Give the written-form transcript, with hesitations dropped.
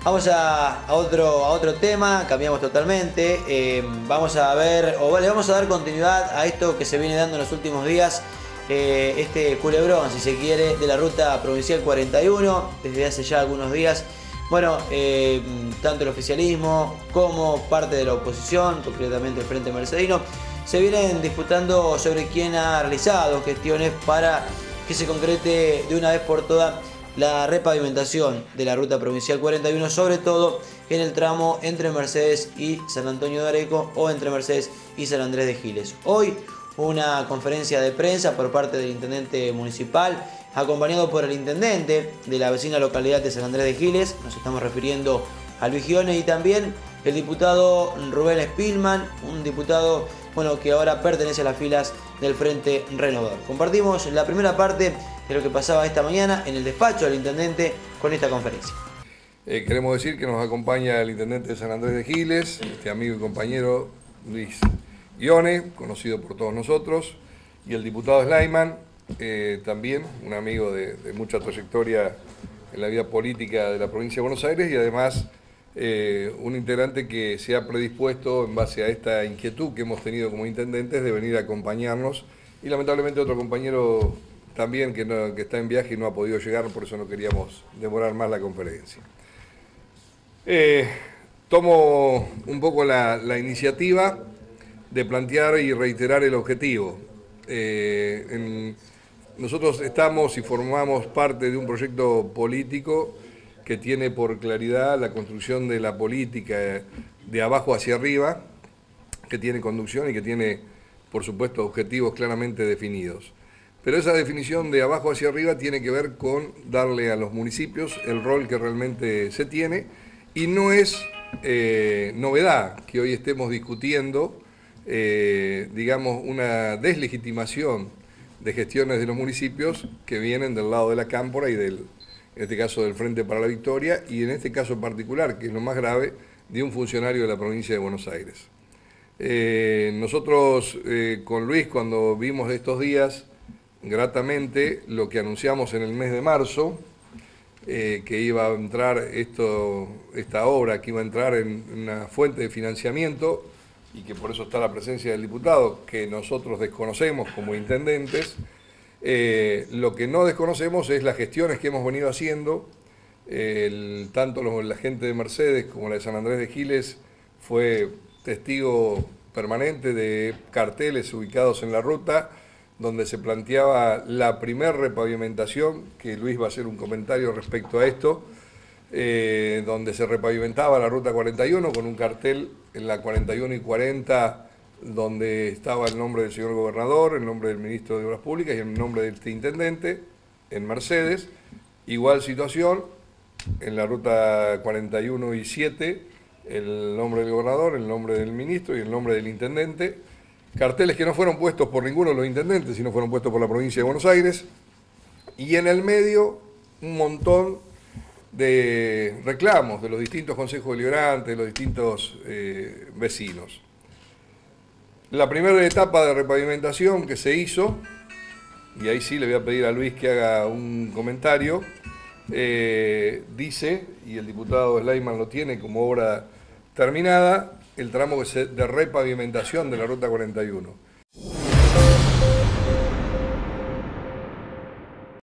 Vamos a otro tema, cambiamos totalmente. Vamos a ver, o le vamos a dar continuidad a esto que se viene dando en los últimos días. Este culebrón, si se quiere, de la ruta provincial 41, desde hace ya algunos días. Bueno, tanto el oficialismo como parte de la oposición, concretamente el Frente Mercedino, se vienen disputando sobre quién ha realizado gestiones para que se concrete de una vez por todas la repavimentación de la ruta provincial 41, sobre todo en el tramo entre Mercedes y San Antonio de Areco o entre Mercedes y San Andrés de Giles. Hoy una conferencia de prensa por parte del intendente municipal, acompañado por el intendente de la vecina localidad de San Andrés de Giles, nos estamos refiriendo a Luis Gione, y también el diputado Rubén Spillman, un diputado que ahora pertenece a las filas del Frente Renovador. Compartimos la primera parte de lo que pasaba esta mañana en el despacho del intendente con esta conferencia. Queremos decir que nos acompaña el intendente de San Andrés de Giles, este amigo y compañero Luis Gione, conocido por todos nosotros, y el diputado Slayman, también un amigo de mucha trayectoria en la vida política de la provincia de Buenos Aires, y además un integrante que se ha predispuesto en base a esta inquietud que hemos tenido como intendentes de venir a acompañarnos, y lamentablemente otro compañero también que está en viaje y no ha podido llegar, por eso no queríamos demorar más la conferencia. Tomo un poco la iniciativa de plantear y reiterar el objetivo. Nosotros estamos y formamos parte de un proyecto político que tiene por claridad la construcción de la política de abajo hacia arriba, que tiene conducción y que tiene, por supuesto, objetivos claramente definidos. Pero esa definición de abajo hacia arriba tiene que ver con darle a los municipios el rol que realmente se tiene, y no es novedad que hoy estemos discutiendo, digamos, una deslegitimación de gestiones de los municipios que vienen del lado de la cámpora y en este caso del Frente para la Victoria, y en este caso particular, que es lo más grave, de un funcionario de la provincia de Buenos Aires. Nosotros con Luis, cuando vimos estos días, gratamente, lo que anunciamos en el mes de marzo, que iba a entrar esta obra, que iba a entrar en una fuente de financiamiento, y que por eso está la presencia del diputado, que nosotros desconocemos como intendentes. Lo que no desconocemos es las gestiones que hemos venido haciendo. Tanto la gente de Mercedes como la de San Andrés de Giles fue testigo permanente de carteles ubicados en la ruta, donde se planteaba la primer repavimentación, que Luis va a hacer un comentario respecto a esto, donde se repavimentaba la ruta 41 con un cartel en la 41 y 40, donde estaba el nombre del señor gobernador, el nombre del ministro de Obras Públicas y el nombre de este intendente. En Mercedes, igual situación, en la ruta 41 y 7, el nombre del gobernador, el nombre del ministro y el nombre del intendente. Carteles que no fueron puestos por ninguno de los intendentes, sino fueron puestos por la provincia de Buenos Aires. Y en el medio, un montón de reclamos de los distintos consejos deliberantes, de los distintos vecinos. La primera etapa de repavimentación que se hizo, y ahí sí le voy a pedir a Luis que haga un comentario, dice, y el diputado Slayman lo tiene como obra terminada, el tramo de repavimentación de la ruta 41.